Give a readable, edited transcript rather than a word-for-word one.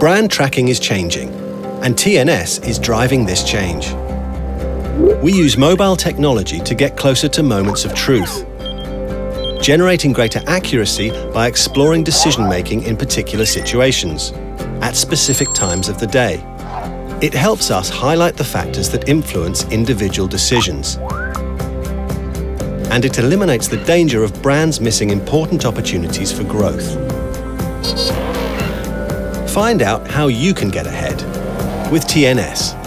Brand tracking is changing, and TNS is driving this change. We use mobile technology to get closer to moments of truth, generating greater accuracy by exploring decision-making in particular situations, at specific times of the day. It helps us highlight the factors that influence individual decisions. And it eliminates the danger of brands missing important opportunities for growth. Find out how you can get ahead with TNS.